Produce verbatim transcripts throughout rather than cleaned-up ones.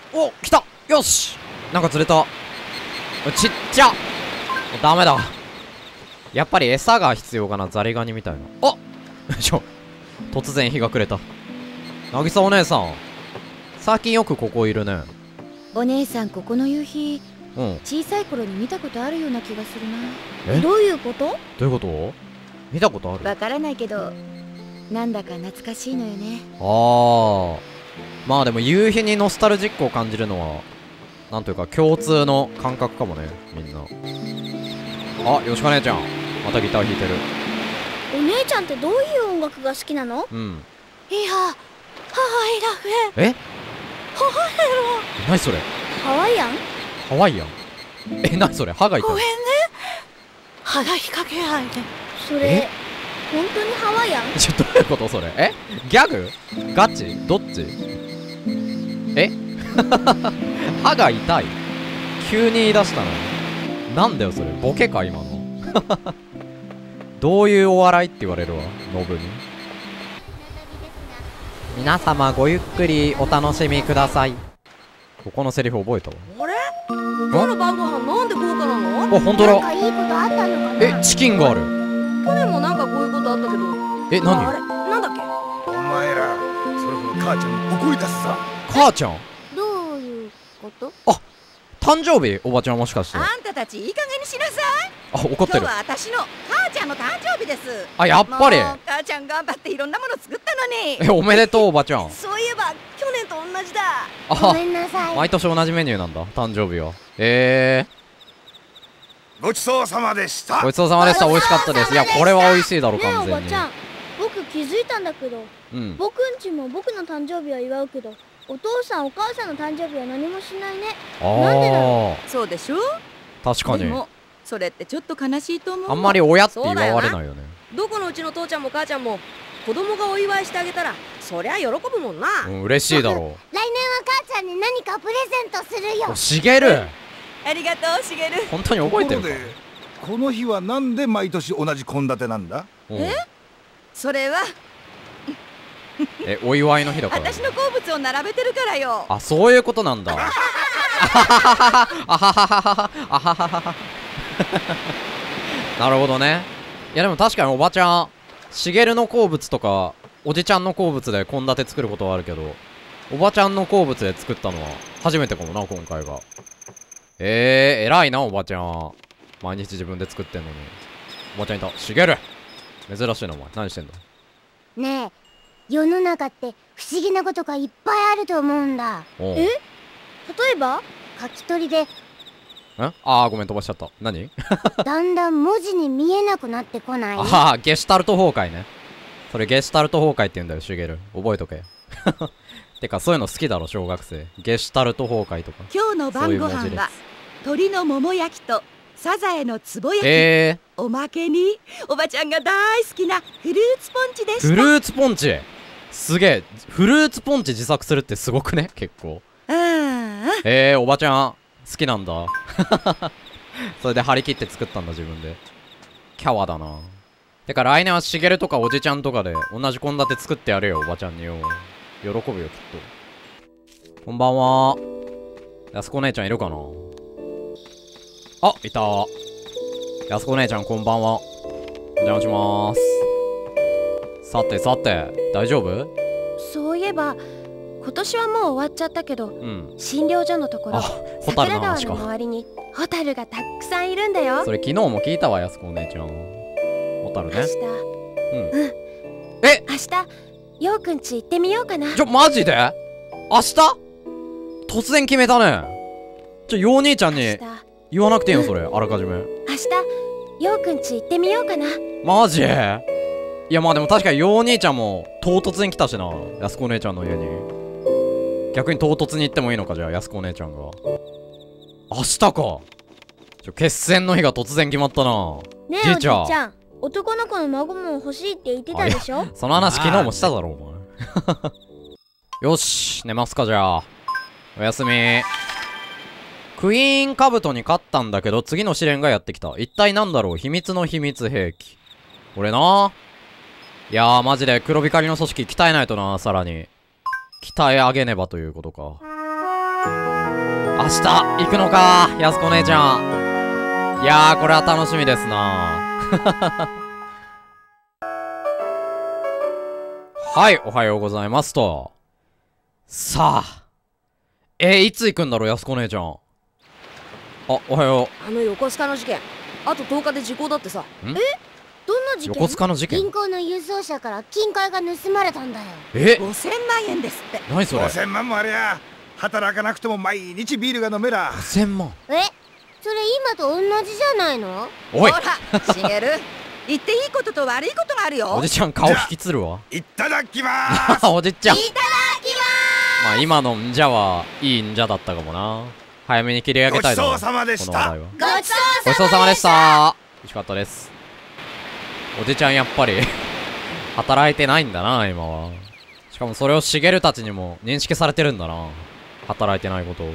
お、来た。よし。なんか釣れた。ちっちゃ。ダメだ。やっぱり餌が必要かな。ザリガニみたいな。あっちょ、突然日が暮れた。渚お姉さん、最近よくここいるね。 お姉さん、ここの夕日、 うん、 小さい頃に見たことあるような気がするな。 え、 どういうこと？ どういうこと？見たことある？ わからないけど、なんだか懐かしいのよね。 ああ、まあでも夕日にノスタルジックを感じるのはなんというか共通の感覚かもね、みんな。あ、よしか姉ちゃん、またギター弾いてる。 お姉ちゃんってどういう音楽が好きなの？ うん。 いや、ハワイだえ、 フェ。ハワイなにそれ？ ハワイアン？ ハワイアン？え、なにそれ？歯が痛い。 ごめんね。話しかけないで。それえ、 本当にハワイアン？ ちょ、どういうことそれ？え、ギャグ？ガチ？どっち？え歯が痛い？急に言い出したの？なんだよそれ、ボケか今の。どういうお笑いって言われるわ、ノブに。皆様ごゆっくりお楽しみください。ここのセリフ覚えたわ。 あれ？今日の晩ご飯なんで豪華なの？ あ、ほんとだ。 なんかいいことあったのかな？ え、チキンがある。 去年もなんかこういうことあったけど。 え、何？ あれなんだっけ？ お前らそろそろ母ちゃんに怒り出すさ。 母ちゃん？ どういうこと？ あ、誕生日？おばちゃんもしかして。 あんたたちいい加減にしなさい。 あ、怒ってる。 今日は私の母ちゃんの誕生日です。 あ、やっぱり。 もう母ちゃん頑張っていろんなもの作ったのに。 え、おめでとうおばちゃん。 そういえば去年と同じだ。 ごあ、 めんなさい。 毎年同じメニューなんだ、誕生日は。えごちそうさまでしー、 た。 ごちそうさまでした。美味しかったです。いや、これは美味しいだろ、 ねえ完全に。 おばちゃん、僕気づいたんだけど、 うん。 僕んちも僕の誕生日は祝うけど、お父さんお母さんの誕生日は何もしないね。なんでだろあそうでしょ？ ー、確かに。 でもそれってちょっと悲しいと思う。 あんまり親って祝われないよね。 どこのうちの父ちゃんも母ちゃんも子供がお祝いしてあげたらそりゃ喜ぶもんな。 うん、嬉しいだろ来年は母ちゃんに何かプレゼントするよ。 う。しげる、 ありがとうしげる。 本当に覚えてるか？ ところでこの日はなんで毎年同じ献立なんだ？ うんえそれはえ、お祝いの日だから。 私の好物を並べてるからよ。 あ、そういうことなんだ。あはははあはははあははは。なるほどね。いやでも確かにおばちゃん、しげるの好物とかおじちゃんの好物で献立作ることはあるけど、おばちゃんの好物で作ったのは初めてかもな、今回が。えー、偉いなおばちゃん。毎日自分で作ってんのに。おばちゃんいた。しげる、珍しいなお前。何してんだ？ ねえ、世の中って不思議なことがいっぱいあると思うんだ。 おう。 え、例えば書き取りでん？あー、ごめん飛ばしちゃった。何？ だんだん文字に見えなくなってこない？ ああ、ゲシュタルト崩壊ね。それゲシュタルト崩壊って言うんだよ、シュゲル。覚えとけ。てか、そういうの好きだろ、小学生。ゲシュタルト崩壊とか。 今日の晩ご飯は鶏のもも焼きとサザエのつぼ焼き、 えー、おまけにおばちゃんが大好きなフルーツポンチでした。 フルーツポンチ、すげえ。フルーツポンチ自作するってすごくね、結構。 うん。 えー、おばちゃん好きなんだ。それで張り切って作ったんだ、自分で。キャワだな。てか来年はしげるとかおじちゃんとかで同じ献立作ってやれよ、おばちゃんによ。喜ぶよ、きっと。こんばんは。やすこ姉ちゃんいるかなあ、いた。やすこ姉ちゃんこんばんは。お邪魔しまーす。さてさて、大丈夫？ そういえば今年はもう終わっちゃったけど、 うん。 診療所のところあ、ホタルの桜川話か。 の周りにホタルがたくさんいるんだよ。 それ昨日も聞いたわ、やすこ姉ちゃん。ホタルね。 明日、 うん。 うん、 え、 明日ようくんち行ってみようかな。 ちょ、マジで？明日？突然決めたね。ちょ、よう兄ちゃんに明日言わなくていいのそれ、あらかじめ。 明日ようくんち行ってみようかな。 マジ？いや、まあでも確かによう兄ちゃんも唐突に来たしな、やすこ姉ちゃんの家に。逆に唐突に行ってもいいのか、じゃあ、やすこ姉ちゃんが。明日か。ちょ、決戦の日が突然決まったな。 ねえおじいじいちゃんちゃん、男の子の孫も欲しいって言ってたでしょ？ その話昨日もしただろ、お前。よし、寝ますか、じゃあ。おやすみ。クイーンカブトに勝ったんだけど、次の試練がやってきた。一体なんだろう、秘密の秘密兵器。これな。いやー、マジで黒光りの組織鍛えないとな、さらに。鍛え上げねばということか。 明日行くのか、やすこ姉ちゃん。いやー、これは楽しみですな。はい、おはようございますと。さあ。えー、いつ行くんだろう、やすこ姉ちゃん。あ、おはよあの横須賀の事件、あととおかで時効だってさ。 どんな事件？ 横須賀の事件。 銀行の輸送車から金塊が盗まれたんだよ。 え、 ごせんまんえんですって。 何それ。 ごせんまんもありゃ働かなくても毎日ビールが飲めら。 ごせんまん。 え、それ今と同じじゃないの？ おい、 ほら、しげる。言っていいことと悪いことがあるよ。 おじちゃん顔引きつるわ。 いただきまーす。 おじちゃん。 いただきまあ今のんじゃはいいんじゃだったかもな。早めに切り上げたいな。 ごちそうさまでしたこの話題は。 ます。ごちそうごちそうさまでした。美味しかったです。おじちゃんやっぱり働いてないんだな今は。しかもそれをしげるたちにも認識されてるんだな、働いてないことを。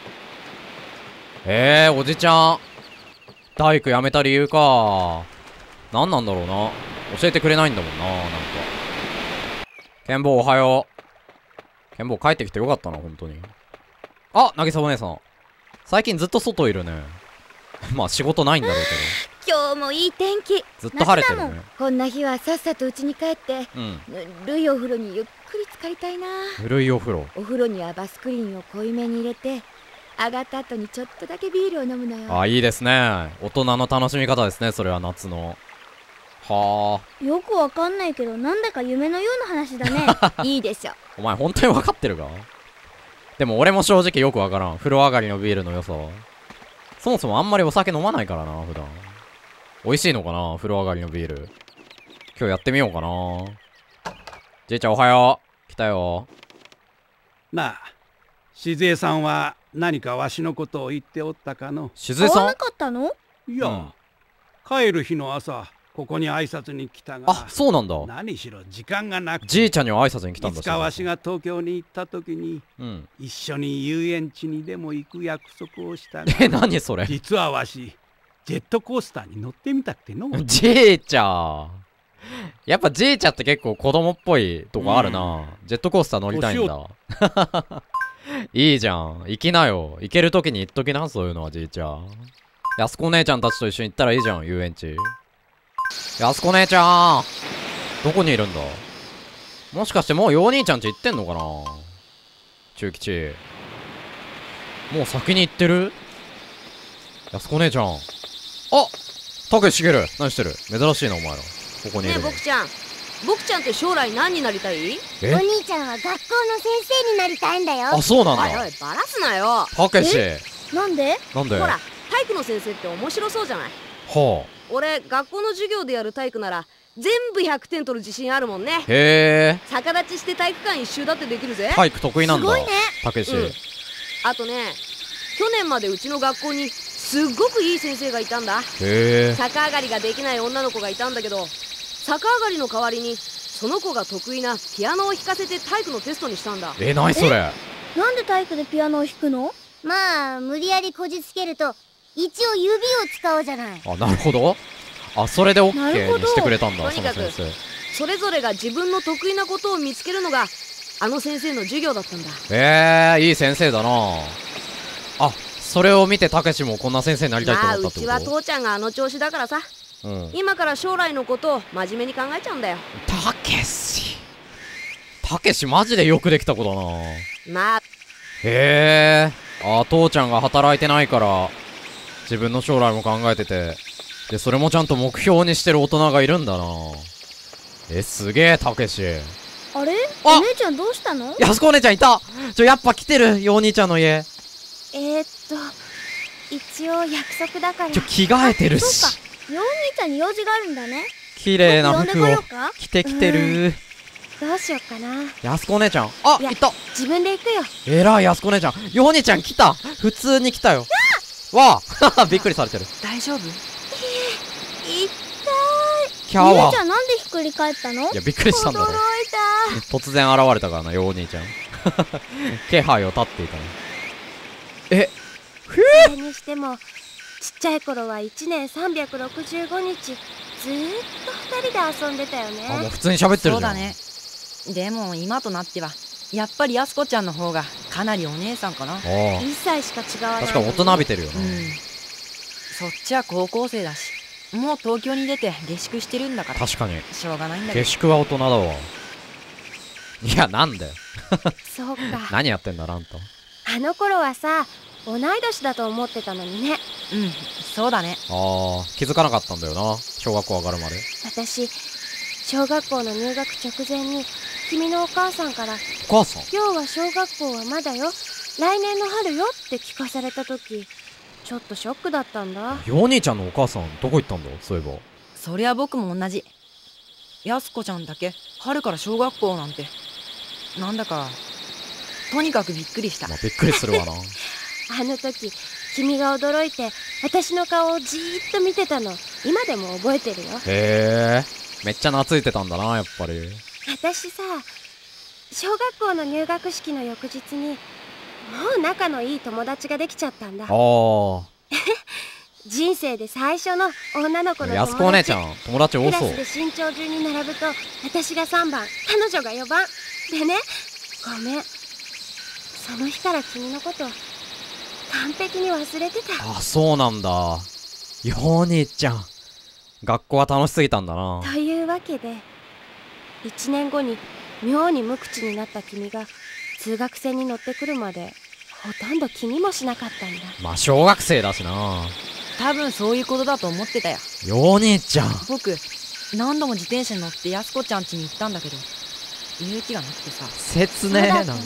えー、おじちゃん大工辞めた理由か。何なんだろうな。教えてくれないんだもんな。なんかケンボーおはよう。ケンボー帰ってきてよかったな本当に。あ、渚お姉さん最近ずっと外いるね。まあ仕事ないんだろうけ今日もいい天気。 どずっと晴れてるね。 こんな日はさっさと家に帰ってうん。 ぬるいお風呂にゆっくり浸かりたいな。 ぬるいお風呂。 お風呂にはバスクリーンを濃いめに入れて、上がった後にちょっとだけビールを飲むのよ。 あ、いいですね。大人の楽しみ方ですね、それは夏の。はあ。 よくわかんないけど、なんだか夢のような話だね。 いいでしょ。 お前本当に分かってるか。でも俺も正直よくわからん。風呂上がりのビールの良さは。そもそもあんまりお酒飲まないからな、普段。美味しいのかな、風呂上がりのビール。今日やってみようかな。じいちゃんおはよう。来たよ。 なあ、静江さんは何かわしのことを言っておったかの？ 静江さ会わなんかったの？ いや、 うん、 帰る日の朝ここに挨拶に来たが、 あ、そうなんだ。 何しろ時間がなくて、 じいちゃんには挨拶に来たんだ。 いつかわしが東京に行った時に、 うん、 一緒に遊園地にでも行く約束をしたが、 え、何それ。 実はわしジェットコースターに乗ってみたくての。 じいちゃんやっぱじいちゃんって結構子供っぽいとこあるな、うん、ジェットコースター乗りたいんだ。いいじゃん、行きなよ。行ける時に行っときな、そういうのは。じいちゃん、やすこ姉ちゃんたちと一緒に行ったらいいじゃん、遊園地。やすこ姉ちゃんどこにいるんだ。もしかしてもうよう兄ちゃんち行ってんのかな。中吉もう先に行ってる。やすこ姉ちゃん、あ、たけしげる何してる。珍しいなお前ら、ここにいねえるの。 僕ちゃん、僕ちゃんって将来何になりたい？ えお兄ちゃんは学校の先生になりたいんだよ。 あ、そうなんおいおいだ。 バラすなよ。 たけしなんで？ なんで。 ほら、体育の先生って面白そうじゃない。 はあ。 俺学校の授業でやる体育なら全部ひゃくてん取る自信あるもんね。 へえ、 逆立ちして体育館一周だってできるぜ。 体育得意なんだ。 すごいね。 たけし、 うんあとね、去年までうちの学校にすっごくいい先生がいたんだ。 へえ。 逆上がりができない女の子がいたんだけど、逆上がりの代わりにその子が得意なピアノを弾かせて体育のテストにしたんだ。 え、なにそれ。 なんで体育でピアノを弾くの？まあ無理やりこじつけると一応指を使うじゃない。 あ、なるほど。あ、それで OK なるほどにしてくれたんだ、そとにかくの先生。 それぞれが自分の得意なことを見つけるのがあの先生の授業だったんだ。 えー、いい先生だな。あ、それを見てたけしもこんな先生になりたいとまあう思ったってこと。 ちは父ちゃんがあの調子だからさ、 うん、 今から将来のことを真面目に考えちゃうんだよ。 たけしたけしマジでよくできた子だな。 まあへえ。あ、父ちゃんが働いてないから自分の将来も考えてて、でそれもちゃんと目標にしてる大人がいるんだな。え、すげえたけし。 あれ？ あお姉ちゃんどうしたの？ やすこお姉ちゃんいた。ちょ、やっぱ来てるよお兄ちゃんの家。 えー、っと一応約束だから。 ちょ、着替えてるそうし。 か、よお兄ちゃんに用事があるんだね。 綺麗な僕呼んで服をこようか？ 着てきてる。 どうしよっかな。 やすこお姉ちゃん、あ、 いやいた。 自分で行くよ。 えらい、やすこお姉ちゃん。よお兄ちゃん来た。普通に来たよ。わあびっくりされてる。 大丈夫？ 痛い。 キャーはお姉ちゃんなんでひっくり返ったの？ いや、びっくりしたんだろ。 驚いた。 突然現れたからな、よお兄ちゃん。気配を立っていたね。え、ふぅそれにしてもちっちゃい頃はいちねんさんびゃくろくじゅうごにちずーっとふたりで遊んでたよね。 あ、もう普通に喋ってるじゃん。 そうだね。でも今となってはやっぱりやすこちゃんの方がかなりお姉さんかな。 あいっさいしか違わあ。 ない。 確かに大人びてるよな。 うん。そっちは高校生だし、もう東京に出て下宿してるんだから。 確かに。 しょうがないんだけど。 下宿は大人だわ。いや、なんだよ。 そうか。 何やってんだ、ランタ。 あの頃はさ、同い年だと思ってたのにね。 うん、そうだね。 ああ、気づかなかったんだよな。小学校上がるまで。 私、小学校の入学直前に君のお母さんからお母さん。 今日は小学校はまだよ、来年の春よって聞かされた時、ちょっとショックだったんだ。 よお兄ちゃんのお母さんどこ行ったんだ、そういえば。 そりゃ僕も同じ。やすこちゃんだけ春から小学校なんて、なんだかとにかくびっくりした。 まあ、びっくりするわな。 あの時君が驚いて私の顔をじーっと見てたの、今でも覚えてるよ。 へえ、めっちゃ懐いてたんだな、やっぱり。 私さ、小学校の入学式の翌日にもう仲のいい友達ができちゃったんだ。 ああ。 人生で最初の女の子の友達。 やすこお姉ちゃん友達多そう。 クラスで身長順に並ぶと私がさんばん、彼女がよばんでね。ごめん、その日から君のこと完璧に忘れてた。 あ、そうなんだ。よお兄ちゃん学校は楽しすぎたんだな。 というわけでいちねんごに妙に無口になった君が通学線に乗ってくるまでほとんど気にもしなかったんだ。 まあ小学生だしな。 多分そういうことだと思ってたよ。 よお兄ちゃん。 僕何度も自転車に乗ってやすこちゃん家に行ったんだけど、勇気がなくてさ。 切ねえ、なんか。 は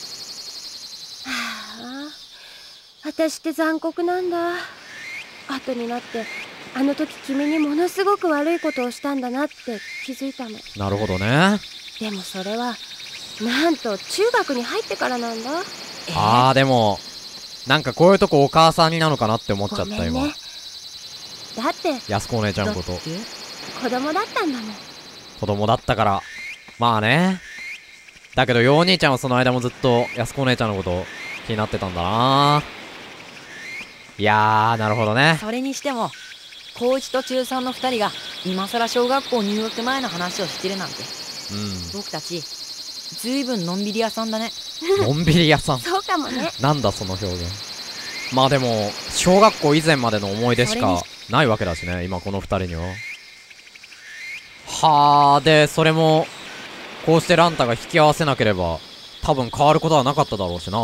あ、私って残酷なんだ。後になってあの時君にものすごく悪いことをしたんだなって気づいたの。 なるほどね。 でもそれはなんと中学に入ってからなんだ。 あー、でもなんかこういうとこお母さんになのかなって思っちゃった、今。 ごめんね。だってやすこお姉ちゃんことだって子供だったんだもん。 子供だったから。まあね。だけどよお兄ちゃんはその間もずっとやすこお姉ちゃんのこと気になってたんだな。いやー、なるほどね。 それにしても高いちと中さんのふたりが今さら小学校入学前の話をしてるなんて、 う僕たちずいぶんのんびり屋さんだね。 ん。のんびり屋さん。 そうかもね。 なんだその表現。まあでも小学校以前までの思い出しかないわけだしね、今このふたりには。はあ。でそれもこうしてランタが引き合わせなければ多分変わることはなかっただろうしな。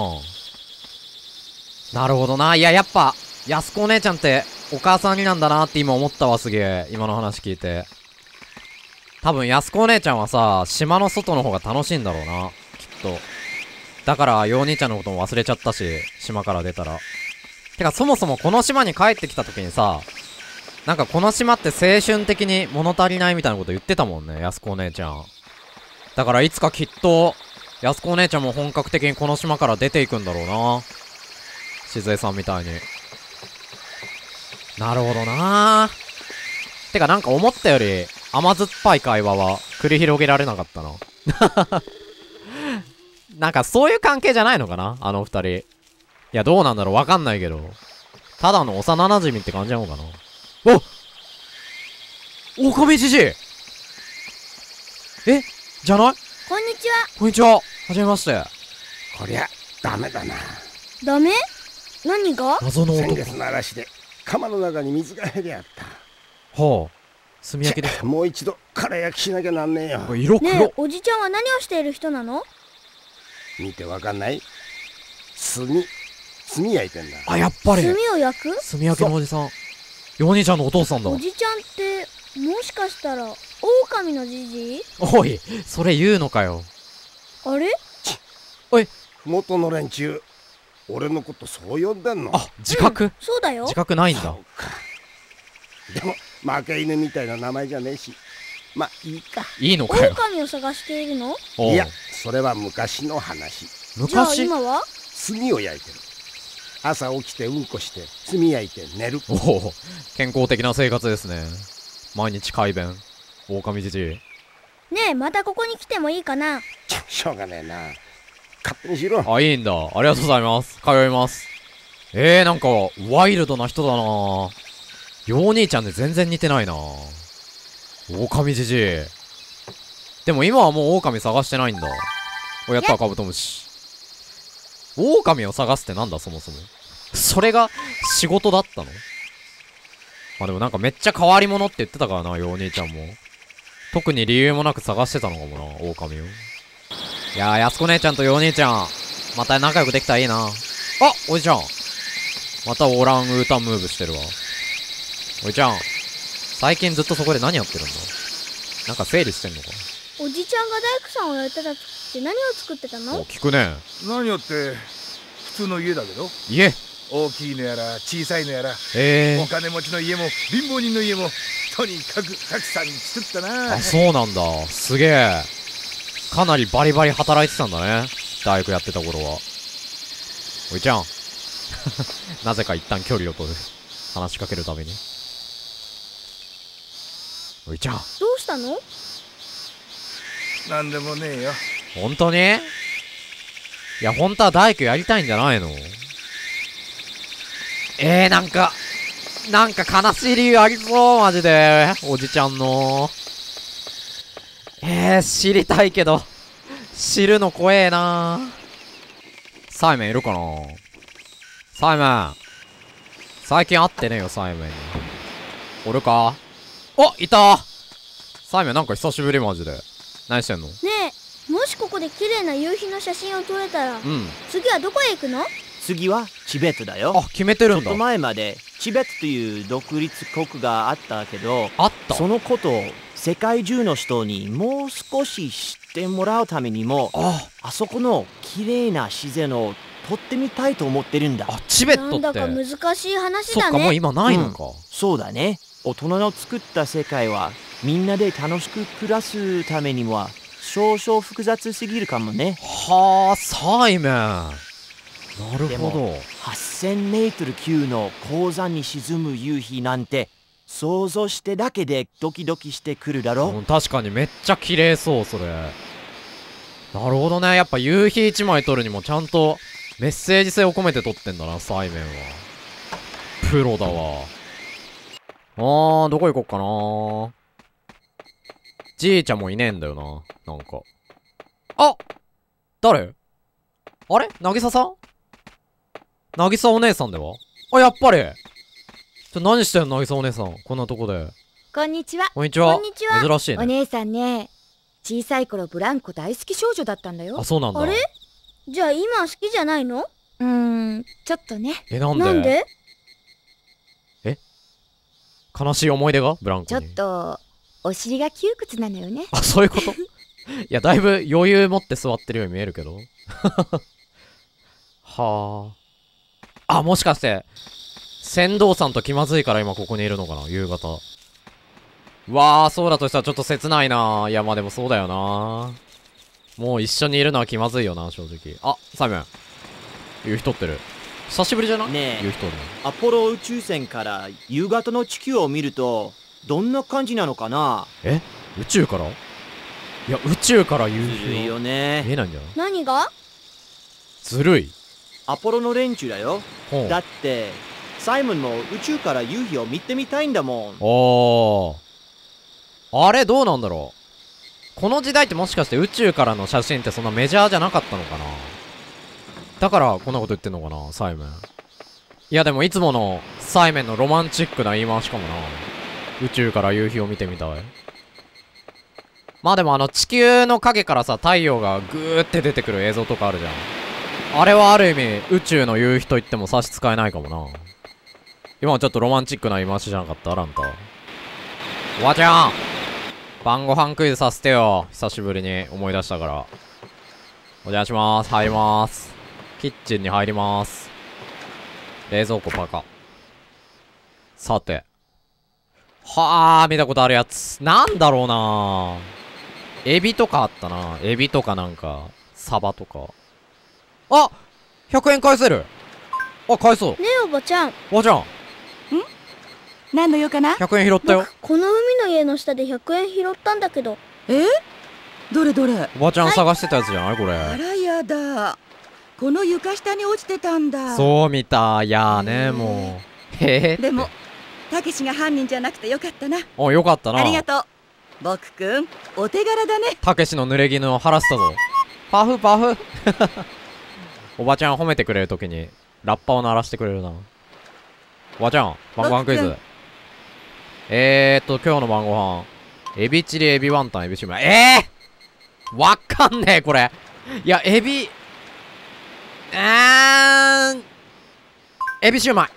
なるほどな。いや、やっぱやすこお姉ちゃんってお母さんになんだなって今思ったわ。すげえ今の話聞いて。多分やすこお姉ちゃんはさ、島の外の方が楽しいんだろうな、きっと。だからよお兄ちゃんのことも忘れちゃったし、島から出たら。てかそもそもこの島に帰ってきた時にさ、なんかこの島って青春的に物足りないみたいなこと言ってたもんね、やすこお姉ちゃん。だからいつかきっとやすこお姉ちゃんも本格的にこの島から出ていくんだろうな、しずえさんみたいに。なるほどな。てかなんか思ったより甘酸っぱい会話は繰り広げられなかったな。なんかそういう関係じゃないのかな、あの二人。いや、どうなんだろう、わかんないけど。ただの幼馴染って感じなのかな。おオオカミじじい。えじゃない。 こんにちは。 こんにちは。はじめまして。 こりゃダメだな。 ダメ？何が？ 謎の男。 先月の嵐で釜の中に水が減りあった。 はあ、炭焼きですか。 もう一度空焼きしなきゃなんねえよ。 これ色黒。 ねえ、おじちゃんは何をしている人なの？ 見てわかんない？炭炭焼いてんだ。 あ、やっぱり炭を焼く？ 炭焼きのおじさん。よお兄ちゃんのお父さんだ。 おじちゃんってもしかしたら狼のじじい？ おい、それ言うのかよ。 あれ？ 元の連中俺のことそう呼んでんの？ あ、自覚、 うん、そうだよ。 自覚ないんだ。 そうか。でも負け犬みたいな名前じゃねえし、まあいいか。 いいのかよ。 狼を探しているの？ おういや、それは昔の話。 じゃあ昔。 今は？ 炭を焼いてる。朝起きてうんこして炭焼いて寝る。 おお、健康的な生活ですね。毎日改便。狼じじい。 ねえ、またここに来てもいいかな？ しょうがねえな。勝手にしろ。 あ、いいんだ。ありがとうございます。通います。えー、なんかワイルドな人だな。よお兄ちゃんで全然似てないな。狼じじい。でも今はもう狼探してないんだ。お、やった、カブトムシ。 狼を探すってなんだそもそも。それが仕事だったの？まあでもなんかめっちゃ変わり者って言ってたからな、よお兄ちゃんも。特に理由もなく探してたのかもな、狼を。いやー、やすこ姉ちゃんとよお兄ちゃん、また仲良くできたらいいな。あ、おじちゃん。またオランウータンムーブしてるわ。おじちゃん。最近ずっとそこで何やってるんだ？なんか整理してんのか？ おじちゃんが大工さんをやってた時って何を作ってたの？ お、聞くね。 何よって普通の家だけど、 家大きいのやら小さいのやら、 ええお金持ちの家も貧乏人の家もとにかくたくさん作ったな。 あ、そうなんだ。すげえ。かなりバリバリ働いてたんだね、大工やってた頃は。おいちゃんなぜか一旦距離を取る。話しかけるために。おいちゃん、 どうしたの？ なんでもねえよ。 本当に？いや、本当は大工やりたいんじゃないの？えー、なんかなんか悲しい理由ありそう、マジで。おじちゃんの。えー、知りたいけど知るの怖えな。サイメンいるかな？サイメン、最近会ってねえよ、サイメンに。おるか？お、いた。サイメンなんか久しぶり、マジで。何してんの？ ねえ、もしここで綺麗な夕日の写真を撮れたら、 うん。 次はどこへ行くの？ 次はチベットだよ。 あ、決めてるんだ。 ちょっと前までチベットという独立国があったけど、 あった。 そのことを世界中の人にもう少し知ってもらうためにも、 ああそこの綺麗な自然を撮ってみたいと思ってるんだ。 あ、チベットってなんだか難しい話そっか、 だね。 もう今ないのか、うん、 そうだね。大人の作った世界はみんなで楽しく暮らすためには少々複雑すぎるかもね。 はあ、サイメン、なるでもほど。 はっせんメートル級の鉱山に沈む夕日なんて想像してだけでドキドキしてくるだろ。 うん、確かにめっちゃ綺麗そう、それ。なるほどね。やっぱ夕日一枚撮るにもちゃんとメッセージ性を込めて撮ってんだな、サイメンは。プロだわ。あー、どこ行こっかな。じいちゃんもいねえんだよな、なんか。あ、誰？あれ、なぎささん？なぎさお姉さんでは？あ、やっぱり。ちょ、何してんの、なぎさお姉さん、こんなとこで。 こんにちは。 こんにちは。 こんにちは。 珍しいね。 お姉さんね、小さい頃ブランコ大好き少女だったんだよ。 あ、そうなんだ。 あれ？じゃあ今は好きじゃないの？ うーん、ちょっとね。 え、なんで？ なんで？ え？悲しい思い出がブランコに。 ちょっとお尻が窮屈なのよね。 あ、そういうこと？いや、だいぶ余裕持って座ってるように見えるけど。はあ。あ、もしかして船頭さんと気まずいから今ここにいるのかな、夕方。うわあ、そうだとしたらちょっと切ないな。いや、まあでもそうだよな。もう一緒にいるのは気まずいよな、正直。あ、サイメン、夕日撮ってる。久しぶりじゃない？ ねえ、 夕日撮るの。 アポロ宇宙船から夕方の地球を見るとどんな感じなのかな？ え？宇宙から？いや、宇宙から夕日ずるいよね。 見えないんじゃない？ 何が？ ずるい。 アポロの連中だよ。 ほう。 だってサイモンも宇宙から夕日を見てみたいんだもん。 おー。あれどうなんだろう。この時代ってもしかして宇宙からの写真ってそんなメジャーじゃなかったのかな。だからこんなこと言ってんのかな、サイメン。いやでもいつものサイメンのロマンチックな言い回しかもな。宇宙から夕日を見てみたい。まあでもあの地球の影からさ、太陽がグーって出てくる映像とかあるじゃん。あれはある意味宇宙の夕日と言っても差し支えないかもな。今はちょっとロマンチックな言い回しじゃなかった？ランタおばちゃん、晩ご飯クイズさせてよ。久しぶりに思い出したから。お邪魔します。入ります。キッチンに入ります。冷蔵庫パカ。さて。はあ、見たことあるやつ。なんだろうな。エビとかあったな。エビとかなんか、サバとか。あ、ひゃくえん返せる。あ、返そう。 ねえおばちゃん。 おばちゃん。ん？ 何の用かな？ ひゃくえん拾ったよ。 この海の家の下でひゃくえん拾ったんだけど。 え？どれどれ？ おばちゃん探してたやつじゃないこれ。 あらやだ。この床下に落ちてたんだ。 そうみたい。いやーね、もう。へえ。 でも、たけしが犯人じゃなくてよかったな。 お、よかったな。 ありがとう。僕くん、お手柄だね。 たけしの濡れ衣を晴らしたぞ。パフパフ。 おばちゃん褒めてくれるときにラッパを鳴らしてくれるな。おばちゃん、晩ご飯クイズ。えーっと、今日の晩ご飯。エビチリ、エビワンタン、エビシューマイ。えーわかんねえ、これ。いや、エビ、えー、エビシューマイ。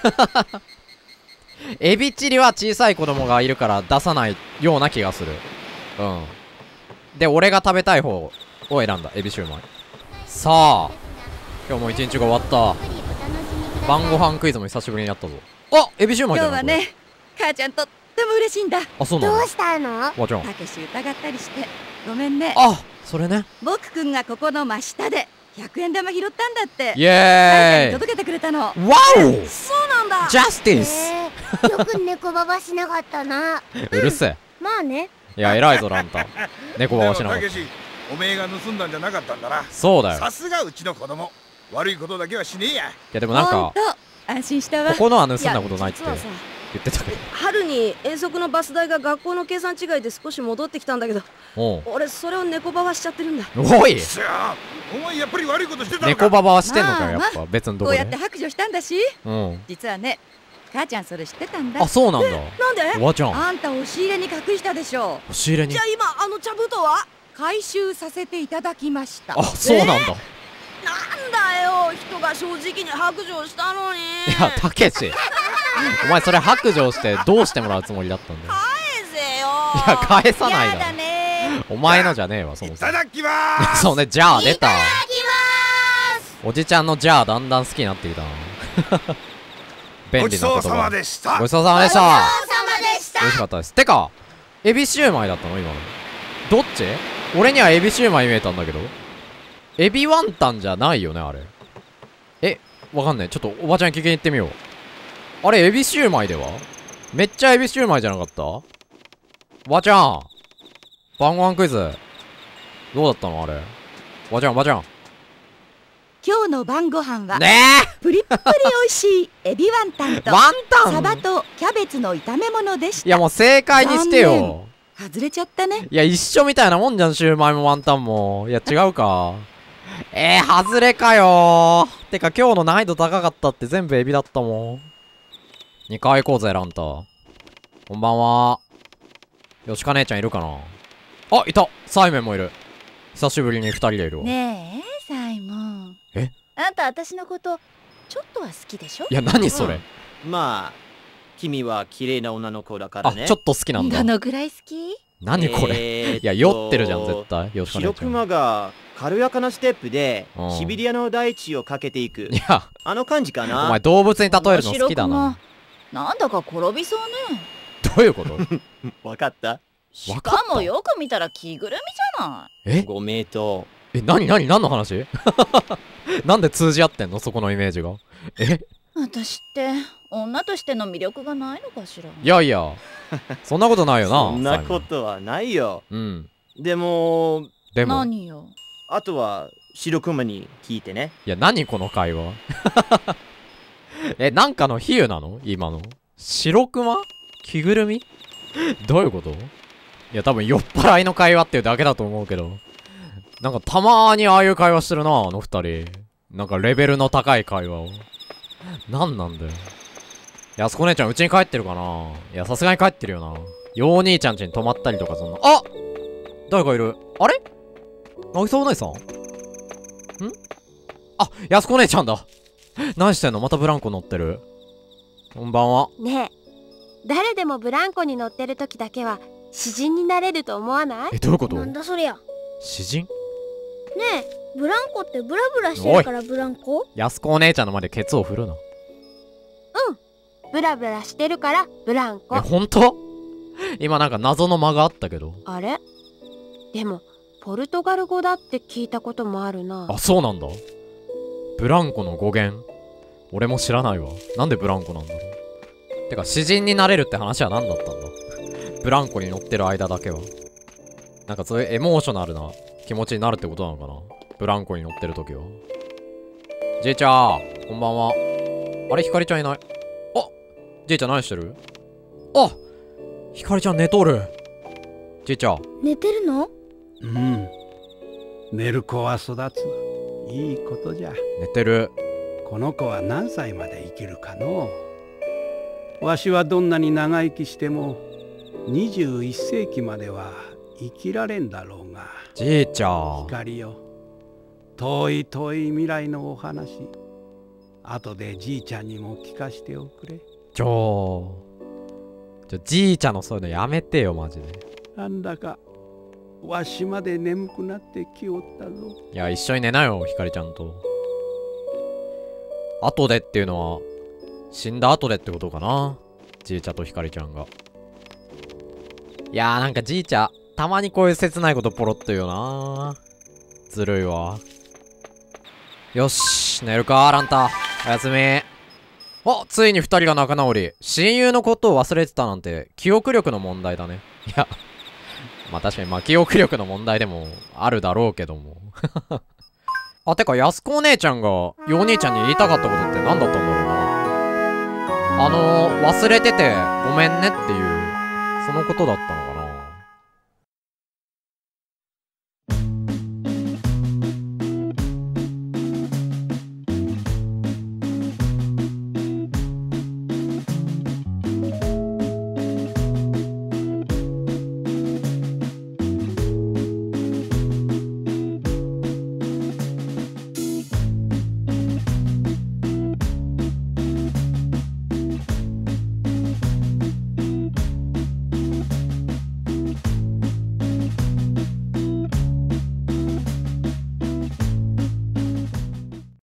エビチリは小さい子供がいるから出さないような気がする。うん。で、俺が食べたい方を選んだ。エビシューマイ。さあ、今日も一日が終わった。晩ご飯クイズも久しぶりにやったぞ。あ、エビシューマイだな。 今日はね、母ちゃんとっても嬉しいんだ。 あ、そうなの？ どうしたの？ おばちゃん。 たけし疑ったりしてごめんね。 あ、それね。 僕くんがここの真下でひゃくえん玉拾ったんだって。 イエーイ。 届けてくれたの。わお。 そうなんだ。 ジャスティス。 よく猫ババしなかったな。 うるせえ。 まあね。 いや、偉いぞランタン。猫ババしなかった。 おめえが盗んだんじゃなかったんだな。 そうだよ。 さすがうちの子供。悪いことだけはしねえや。いやでもなんか安心したわ。 ここのは盗んだことないって言ってたけど。 春に遠足のバス代が学校の計算違いで少し戻ってきたんだけど、俺それを猫ババしちゃってるんだ。 おい。 お前やっぱり悪いことしてたのか。 猫ババはしてんのかやっぱ別のとこで。 こうやって白状したんだし。うん。実はね、母ちゃんそれ知ってたんだ。 あ、そうなんだ。 なんで？ おばちゃん。 あんた押し入れに隠したでしょ。 押し入れに。 じゃあ今あの茶封筒は回収させていただきました。 あ、そうなんだ。 なんだよ、人が正直に白状したのに。 いや、たけしお前それ白状してどうしてもらうつもりだったんだよ。 返せよ。 いや、返さないだろ。 やだね。 お前のじゃねえわ、そもそも。 いただきまーす。 そうね、じゃあ出た。 いただきまーす。 おじちゃんのじゃあだんだん好きになってきたな。便利な言葉。 ごちそうさまでした。 ごちそうさまでした。 ごちそうさまでした。 美味しかったです。てか、エビシューマイだったの今の。どっち？俺にはエビシューマイ見えたんだけど。エビワンタンじゃないよね、あれ。え、わかんない。ちょっとおばちゃん聞きに行ってみよう。あれ、エビシューマイでは？めっちゃエビシューマイじゃなかった？おばちゃん。晩ご飯クイズ。どうだったのあれ。おばちゃん、おばちゃん。 今日の晩ご飯はねえプリップリ美味しいエビワンタンとワンタンサバとキャベツの炒め物でした。 いやもう正解にしてよ。 外れちゃったね。 いや一緒みたいなもんじゃん、シューマイもワンタンも。いや違うか。えー、外れかよー。てか今日の難易度高かったって全部エビだったもん。にかい行こうぜランタ。こんばんは。よしか姉ちゃんいるかな。あ、いた。サイメンもいる。久しぶりにふたりでいるわ。 ねえサイモン、 え、 あんた私のことちょっとは好きでしょ。 いや何それ、 うん、まあ君は綺麗な女の子だからね。 あ、ちょっと好きなんだ。 どのぐらい好き？ 何これ、えー、いや酔ってるじゃん絶対。よしか姉ちゃん。 白熊が軽やかなステップでシビリアの大地をかけていく、いやあの感じかな。 お前動物に例えるの好きだな。 なんだか転びそうね。 どういうことわかった。 しかもよく見たら着ぐるみじゃない。 え、 ご名答。 え、なになに何の話なんで通じ合ってんのそこのイメージが。え、 私って女としての魅力がないのかしら。 いやいやそんなことないよな。 そんなことはないよ。 うん。 でもでも何よ。 あとは白熊に聞いてね。 いや何この会話え、なんかの比喩なの今の。白熊着ぐるみどういうこと。いや多分酔っ払いの会話っていうだけだと思うけど、なんかたまーにああいう会話してるなあの二人。なんかレベルの高い会話を。なんなんだよ。やすこ姉ちゃんうちに帰ってるかな。いやさすがに帰ってるよな。よう兄ちゃん家に泊まったりとかそんな。あ、誰かいる。あれなぎさお姉さんん。あ、やすこ姉ちゃんだ。何してんの。またブランコ乗ってる。こんばんは。 ねえ、誰でもブランコに乗ってる時だけは詩人になれると思わない？ え、どういうこと。 なんだそりゃ。 詩人。 ねえ、ブランコってブラブラしてるからブランコ？ やすこお姉ちゃんの前でケツを振るな。 うん、ブラブラしてるからブランコ。 え、ほんと？今なんか謎の間があったけど。 あれでもポルトガル語だって聞いたこともあるな。 あ、そうなんだ。ブランコの語源俺も知らないわ。なんでブランコなんだろう。てか詩人になれるって話は何だったんだブランコに乗ってる間だけは。なんかそういうエモーショナルな気持ちになるってことなのかな、ブランコに乗ってる時は。じいちゃんこんばんは。あれひかりちゃんいない。あ、じいちゃん何してる。あ、ひかりちゃん寝とる。じいちゃん寝てるの？ うん、寝る子は育つ。 いいことじゃ。 寝てる。 この子は何歳まで生きるかのう。わしはどんなに長生きしてもにじゅういっせいきまでは生きられんだろうが。 じいちゃん。 光よ、遠い遠い未来のお話、後でじいちゃんにも聞かしておくれ。 ちょーちょじいちゃんのそういうのやめてよマジで。 なんだかわしまで眠くなってきおったぞ。 いや一緒に寝なよひかりちゃんと。後でっていうのは死んだ後でってことかな、じいちゃんとひかりちゃんが。いやーなんかじいちゃんたまにこういう切ないことポロっと言うよな。ずるいわ。よし寝るかランタ。おやすみ。あ、ついに二人が仲直り。親友のことを忘れてたなんて記憶力の問題だね。いやまあ確かにまあ記憶力の問題でもあるだろうけどもあ、てか安子お姉ちゃんがよお兄ちゃんに言いたかったことって何だったんだろうな。あのー、忘れててごめんねっていうそのことだったの。